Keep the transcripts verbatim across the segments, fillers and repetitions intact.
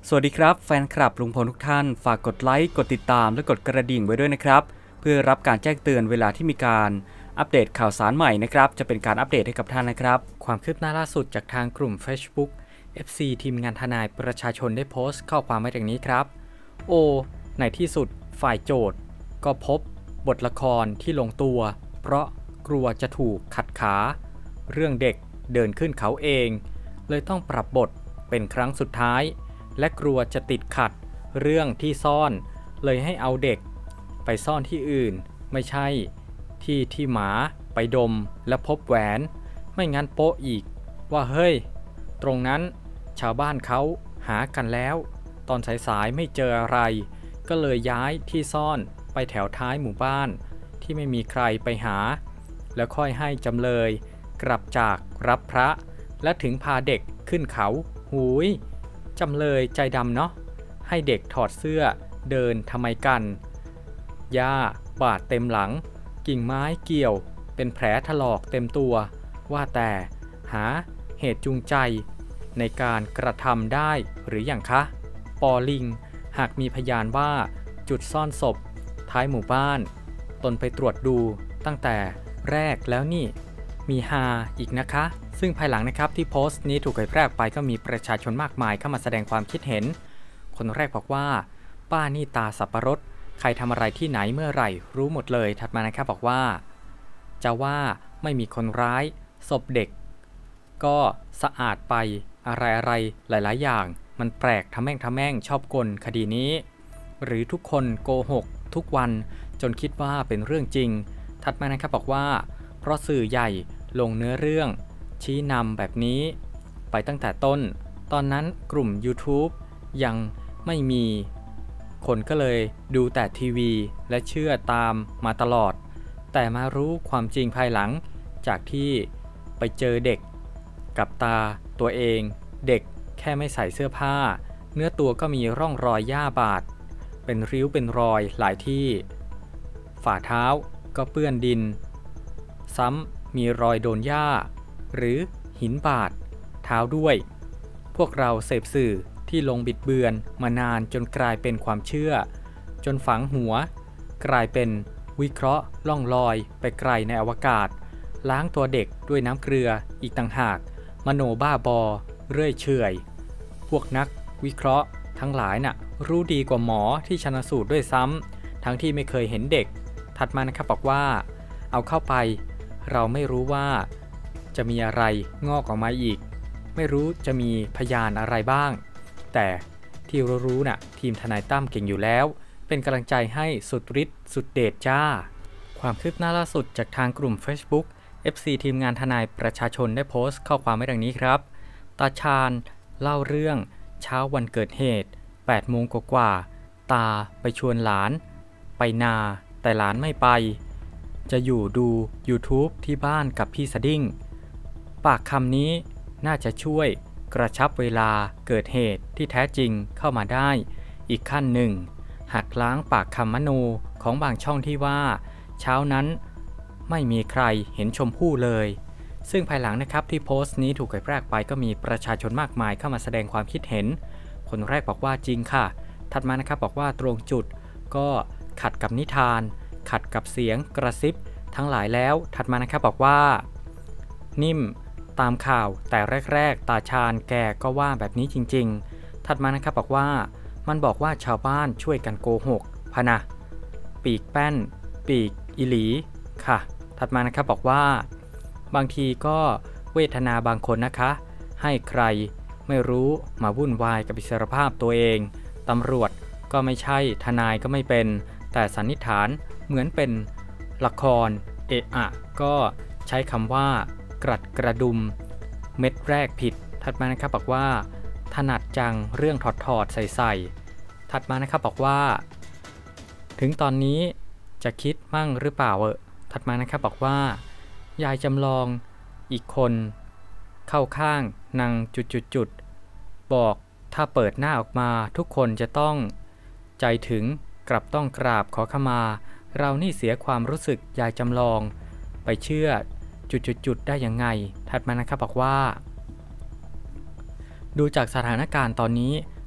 สวัสดีครับแฟนคลับลุงพลทุกท่านฝากกดไลค์กดติดตามและกดกระดิ่งไว้ด้วยนะครับเพื่อรับการแจ้งเตือนเวลาที่มีการอัปเดตข่าวสารใหม่นะครับจะเป็นการอัปเดตให้กับท่านนะครับความคืบหน้าล่าสุดจากทางกลุ่ม Facebook เอฟ ซี ทีมงานทนายประชาชนได้โพสต์ข้อความไว้ดังนี้ครับโอในที่สุดฝ่ายโจทก์ก็พบบทละครที่ลงตัวเพราะกลัวจะถูกขัดขาเรื่องเด็กเดินขึ้นเขาเองเลยต้องปรับบทเป็นครั้งสุดท้ายและกลัวจะติดขัดเรื่องที่ซ่อนเลยให้เอาเด็กไปซ่อนที่อื่นไม่ใช่ที่ที่หมาไปดมและพบแหวนไม่งั้นโป๊ะอีกว่าเฮ้ยตรงนั้นชาวบ้านเขาหากันแล้วตอนสายๆไม่เจออะไรก็เลยย้ายที่ซ่อนไปแถวท้ายหมู่บ้านที่ไม่มีใครไปหาแล้วค่อยให้จำเลยกลับจากรับพระและถึงพาเด็กขึ้นเขาหูยจำเลยใจดำเนาะให้เด็กถอดเสื้อเดินทำไมกันหญ้าบาดเต็มหลังกิ่งไม้เกี่ยวเป็นแผลถลอกเต็มตัวว่าแต่หาเหตุจูงใจในการกระทำได้หรืออย่างคะปอลิงหากมีพยานว่าจุดซ่อนศพท้ายหมู่บ้านตนไปตรวจดูตั้งแต่แรกแล้วนี่มีฮาอีกนะคะซึ่งภายหลังนะครับที่โพสต์นี้ถูกเผยแพร่ไปก็มีประชาชนมากมายเข้ามาแสดงความคิดเห็นคนแรกบอกว่าป้านี่ตาสับปะรดใครทำอะไรที่ไหนเมื่อไหร่รู้หมดเลยถัดมานะครับบอกว่าจะว่าไม่มีคนร้ายศพเด็กก็สะอาดไปอะไรอะไรหลายๆอย่างมันแปลกทำแม่งทำแม่งชอบกลคดีนี้หรือทุกคนโกหกทุกวันจนคิดว่าเป็นเรื่องจริงถัดมานะครับบอกว่าเพราะสื่อใหญ่ลงเนื้อเรื่องชี้นำแบบนี้ไปตั้งแต่ต้นตอนนั้นกลุ่ม YouTube ยังไม่มีคนก็เลยดูแต่ทีวีและเชื่อตามมาตลอดแต่มารู้ความจริงภายหลังจากที่ไปเจอเด็กกับตาตัวเองเด็กแค่ไม่ใส่เสื้อผ้าเนื้อตัวก็มีร่องรอยหญ้าบาดเป็นริ้วเป็นรอยหลายที่ฝ่าเท้าก็เปื้อนดินซ้ำมีรอยโดนหญ้าหรือหินบาดเท้าด้วยพวกเราเสพสื่อที่ลงบิดเบือนมานานจนกลายเป็นความเชื่อจนฝังหัวกลายเป็นวิเคราะห์ล่องลอยไปไกลในอวกาศล้างตัวเด็กด้วยน้ำเกลืออีกต่างหากมโนบ้าบอเรื่อยเฉยพวกนักวิเคราะห์ทั้งหลายน่ะรู้ดีกว่าหมอที่ชันสูตรด้วยซ้ำทั้งที่ไม่เคยเห็นเด็กถัดมานะครับบอกว่าเอาเข้าไปเราไม่รู้ว่าจะมีอะไรงอกออกมาอีกไม่รู้จะมีพยานอะไรบ้างแต่ที่รู้ๆน่ะทีมทนายตั้มเก่งอยู่แล้วเป็นกำลังใจให้สุดฤทธิ์สุดเดชจ้าความคืบหน้าล่าสุดจากทางกลุ่ม Facebook เอฟ ซี ทีมงานทนายประชาชนได้โพสต์ข้อความไว้ดังนี้ครับตาชาญเล่าเรื่องเช้าวันเกิดเหตุแปดโมงกว่าๆตาไปชวนหลานไปนาแต่หลานไม่ไปจะอยู่ดู YouTube ที่บ้านกับพี่สดิ้งปากคำนี้น่าจะช่วยกระชับเวลาเกิดเหตุที่แท้จริงเข้ามาได้อีกขั้นหนึ่งหักล้างปากคำมโนของบางช่องที่ว่าเช้านั้นไม่มีใครเห็นชมพู่เลยซึ่งภายหลังนะครับที่โพสต์นี้ถูกเผยแพร่ไปก็มีประชาชนมากมายเข้ามาแสดงความคิดเห็นคนแรกบอกว่าจริงค่ะถัดมานะครับบอกว่าตรงจุดก็ขัดกับนิทานขัดกับเสียงกระซิบทั้งหลายแล้วถัดมานะครับบอกว่านิ่มตามข่าวแต่แรกๆตาชาญแกก็ว่าแบบนี้จริงๆถัดมานะครับบอกว่ามันบอกว่าชาวบ้านช่วยกันโกหกพะนะปีกแป้นปีกอิหลีค่ะถัดมานะครับบอกว่าบางทีก็เวทนาบางคนนะคะให้ใครไม่รู้มาวุ่นวายกับอิสรภาพตัวเองตำรวจก็ไม่ใช่ทนายก็ไม่เป็นแต่สันนิษฐานเหมือนเป็นละครเอะอะก็ใช้คำว่ากรัดกระดุมเม็ดแรกผิดถัดมานะครับบอกว่าถนัดจังเรื่องถอดถอดใส่ใส่ถัดมานะครับบอกว่าถึงตอนนี้จะคิดมั่งหรือเปล่าเออถัดมานะครับบอกว่ายายจำลองอีกคนเข้าข้างนางจุดๆบอกถ้าเปิดหน้าออกมาทุกคนจะต้องใจถึงกลับต้องกราบขอขมาเรานี่เสียความรู้สึกยายจำลองไปเชื่อจุดๆได้ยังไงถัดมานะครับบอกว่าดูจากสถานการณ์ตอนนี้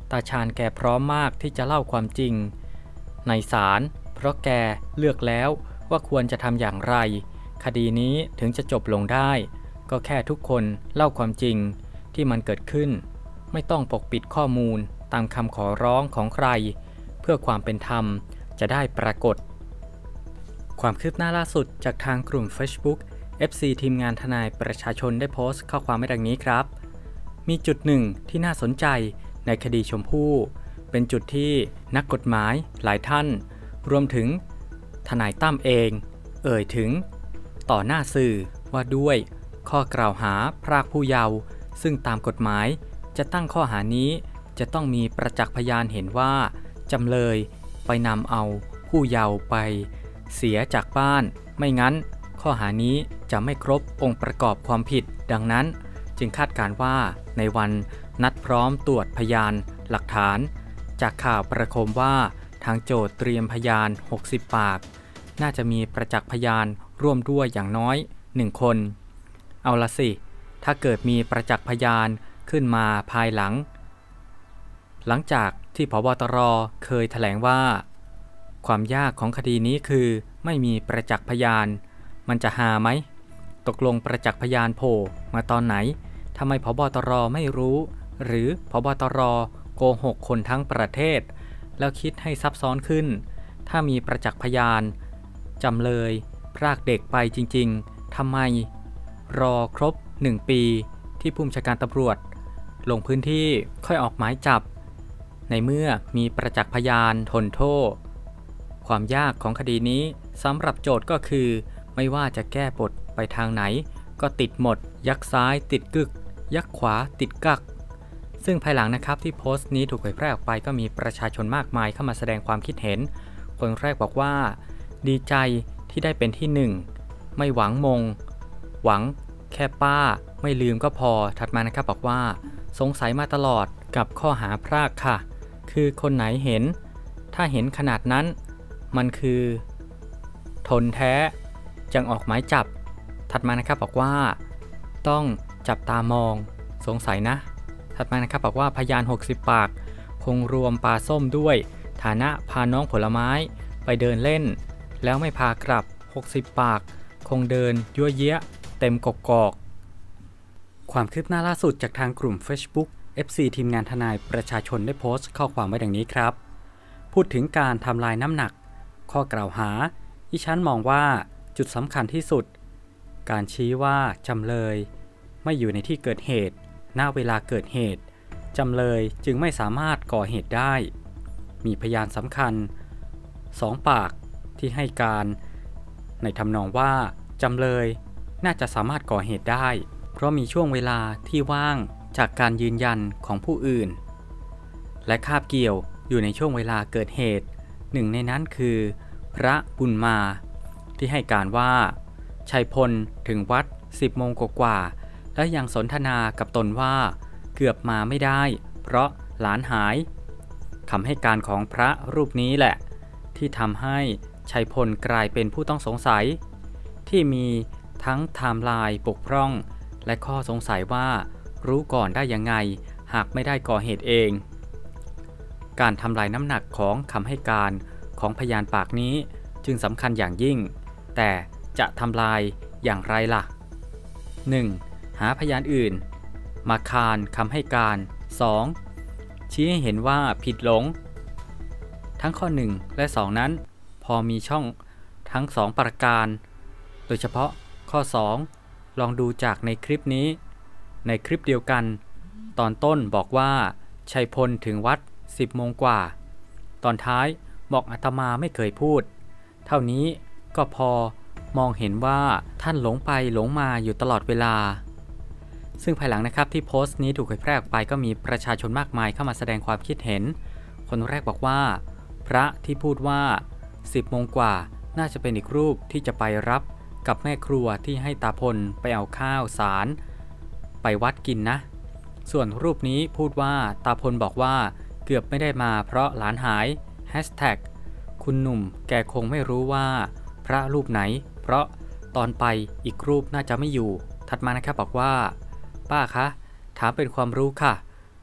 ตาชาญแกพร้อมมากที่จะเล่าความจริงในศาลเพราะแกเลือกแล้วว่าควรจะทำอย่างไรคดีนี้ถึงจะจบลงได้ก็แค่ทุกคนเล่าความจริงที่มันเกิดขึ้นไม่ต้องปกปิดข้อมูลตามคำขอร้องของใครเพื่อความเป็นธรรมจะได้ปรากฏความคืบหน้าล่าสุดจากทางกลุ่ม Facebook เอฟ ซี ทีมงานทนายประชาชนได้โพสต์ข้อความไว้ดังนี้ครับมีจุดหนึ่งที่น่าสนใจในคดีชมพู่เป็นจุดที่นักกฎหมายหลายท่านรวมถึงทนายตั้มเองเอ่ยถึงต่อหน้าสื่อว่าด้วยข้อกล่าวหาพรากผู้เยาว์ซึ่งตามกฎหมายจะตั้งข้อหานี้จะต้องมีประจักษ์พยานเห็นว่าจำเลยไปนำเอาผู้เยาว์ไปเสียจากบ้านไม่งั้นข้อหานี้จะไม่ครบองค์ประกอบความผิดดังนั้นจึงคาดการณ์ว่าในวันนัดพร้อมตรวจพยานหลักฐานจากข่าวประโคมว่าทางโจทก์เตรียมพยานหกสิบปากน่าจะมีประจักษ์พยานร่วมด้วยอย่างน้อยหนึ่งคนเอาละสิถ้าเกิดมีประจักษ์พยานขึ้นมาภายหลังหลังจากที่ผบ.ตร.เคยแถลงว่าความยากของคดีนี้คือไม่มีประจักษ์พยานมันจะหาไหมตกลงประจักษ์พยานโผล่มาตอนไหนทำไมผบ.ตร.ไม่รู้หรือผบ.ตร.โกหกคนทั้งประเทศแล้วคิดให้ซับซ้อนขึ้นถ้ามีประจักษ์พยานจำเลยพรากเด็กไปจริงๆทำไมรอครบหนึ่งปีที่ผู้บัญชาการตำรวจลงพื้นที่ค่อยออกหมายจับในเมื่อมีประจักษ์พยานทนโทษความยากของคดีนี้สำหรับโจทก์ก็คือไม่ว่าจะแก้บทไปทางไหนก็ติดหมดยักซ้ายติดกึกยักขวาติดกักซึ่งภายหลังนะครับที่โพสต์นี้ถูกเผยแพร่ออกไปก็มีประชาชนมากมายเข้ามาแสดงความคิดเห็นคนแรกบอกว่าดีใจที่ได้เป็นที่หนึ่งไม่หวังมงหวังแค่ป้าไม่ลืมก็พอถัดมานะครับบอกว่าสงสัยมาตลอดกับข้อหาพรากค่ะคือคนไหนเห็นถ้าเห็นขนาดนั้นมันคือทนแท้จึงออกหมายจับถัดมานะครับบอกว่าต้องจับตามองสงสัยนะถัดมานะครับบอกว่าพยานหกสิบปากคงรวมปลาส้มด้วยฐานะพาน้องผลไม้ไปเดินเล่นแล้วไม่พากลับหกสิบปากคงเดินยั่วเยะเต็มกกอกความคืบหน้าล่าสุดจากทางกลุ่ม Facebook เอฟ ซี ทีมงานทนายประชาชนได้โพสต์ข้อความไว้ดังนี้ครับพูดถึงการทำลายน้ำหนักข้อกล่าวหาดิฉันมองว่าจุดสำคัญที่สุดการชี้ว่าจำเลยไม่อยู่ในที่เกิดเหตุณเวลาเกิดเหตุจำเลยจึงไม่สามารถก่อเหตุได้มีพยานสำคัญสองปากที่ให้การในทำนองว่าจำเลยน่าจะสามารถก่อเหตุได้เพราะมีช่วงเวลาที่ว่างจากการยืนยันของผู้อื่นและคาบเกี่ยวอยู่ในช่วงเวลาเกิดเหตุหนึ่งในนั้นคือพระบุญมาที่ให้การว่าชัยพลถึงวัดสิบโมงกว่าๆและยังสนทนากับตนว่าเกือบมาไม่ได้เพราะหลานหายคำให้การของพระรูปนี้แหละที่ทำให้ชัยพลกลายเป็นผู้ต้องสงสัยที่มีทั้งไทม์ไลน์บกพร่องและข้อสงสัยว่ารู้ก่อนได้ยังไงหากไม่ได้ก่อเหตุเองการทำลายน้ำหนักของคำให้การของพยานปากนี้จึงสำคัญอย่างยิ่งแต่จะทำลายอย่างไรล่ะ หนึ่ง. หาพยานอื่นมาคานคำให้การ สอง. ชี้ให้เห็นว่าผิดหลงทั้งข้อหนึ่งและสองนั้นพอมีช่องทั้งสองประการโดยเฉพาะข้อสองลองดูจากในคลิปนี้ในคลิปเดียวกันตอนต้นบอกว่าชัยพลถึงวัดสิบโมงกว่าตอนท้ายบอกอาตมาไม่เคยพูดเท่านี้ก็พอมองเห็นว่าท่านหลงไปหลงมาอยู่ตลอดเวลาซึ่งภายหลังนะครับที่โพสต์นี้ถูกเผยแพร่ออกไปก็มีประชาชนมากมายเข้ามาแสดงความคิดเห็นคนแรกบอกว่าพระที่พูดว่าสิบโมงกว่าน่าจะเป็นอีกรูปที่จะไปรับกับแม่ครัวที่ให้ตาพลไปเอาข้าวสารไปวัดกินนะส่วนรูปนี้พูดว่าตาพลบอกว่าเกือบไม่ได้มาเพราะหลานหายแฮชแท็กคุณหนุ่มแกคงไม่รู้ว่าพระรูปไหนเพราะตอนไปอีกรูปน่าจะไม่อยู่ถัดมานะครับบอกว่าป้าคะถามเป็นความรู้ค่ะ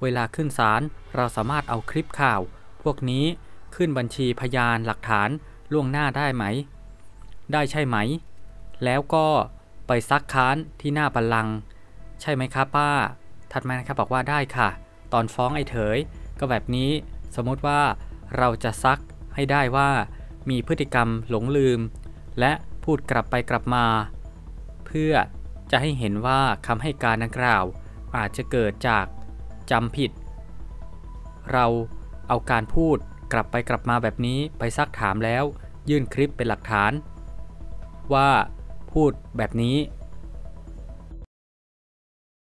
เวลาขึ้นศาลเราสามารถเอาคลิปข่าวพวกนี้ขึ้นบัญชีพยานหลักฐานล่วงหน้าได้ไหมได้ใช่ไหมแล้วก็ไปซักค้านที่หน้าบัลลังก์ใช่ไหมครับป้าถัดมานะครับบอกว่าได้ค่ะตอนฟ้องไอ้เถยก็แบบนี้สมมติว่าเราจะซักให้ได้ว่ามีพฤติกรรมหลงลืมและพูดกลับไปกลับมาเพื่อจะให้เห็นว่าคำให้การดังกล่าวอาจจะเกิดจากจำผิดเราเอาการพูดกลับไปกลับมาแบบนี้ไปซักถามแล้วยื่นคลิปเป็นหลักฐานว่าพูดแบบนี้